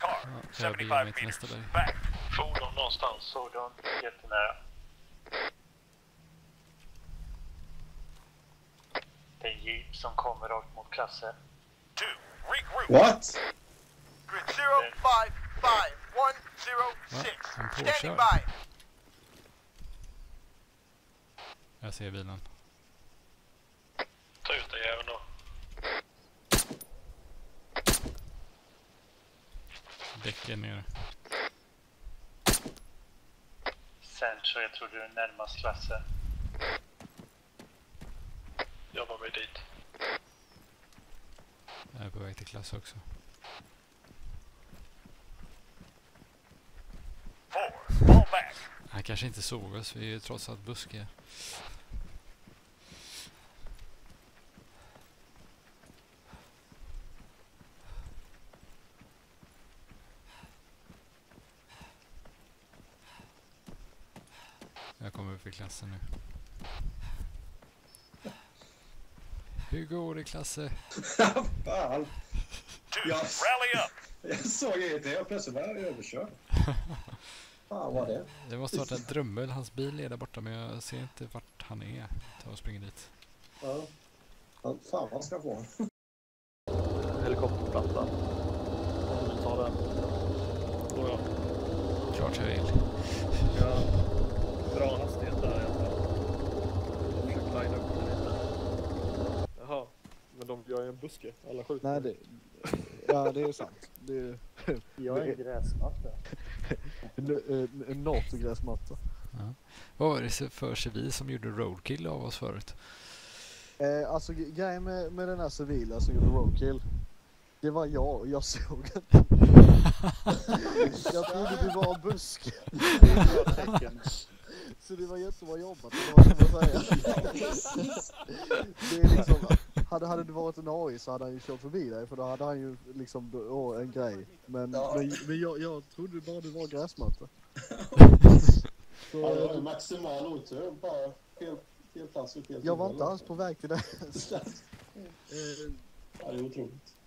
Ja, jag beger mig till nästa berg. Fordon någonstans. Fordon, jättenära. Det är en jeep som kommer rakt mot Klasse. What? Grid 055106. Han Standing påkör. by. Jag ser bilen. Ta ut den jäveln då. Däcken ner. Centro, jag tror du är närmast Klasse. Jobbar mig dit. Jag är på väg till klass också. Han kanske inte såg oss, vi är ju trots allt buskiga. Jag kommer upp i klassen nu. Hur går det, Klasse? Fan. Jag såg ingenting och plötsligt var jag överkörd. Fan, vad det? Det måste varit en drömmel. Hans bil är där borta, men jag ser inte vart han är. Ta och springer dit. Ja. Fan, vad ska jag få? Helikopterplatta. Om du tar den. Då ja. Klart jag vill. Ja. Bra hastighet där i alla fall. Jag försöker line upp den lite. Jaha. Men de gör ju en buske. Alla skjuter. Nej, ja, det är sant. Jag är gräsmatta. En NATO-gräsmatta. Ja. Vad var det för civil som gjorde roadkill av oss förut? Alltså grejen med den här civila som gjorde roadkill, det var jag såg inte. Jag trodde det var en busk. Så det var jättebra jobbat, det var säga. Det är liksom, hade det varit en AI så hade han ju kört förbi dig, för då hade han ju liksom en grej. Men jag trodde bara det var gräsmatta. Så, Ja, det var maximal otur, bara fel plats och fel. jag var inte alls på väg till det. Ja, det är otroligt.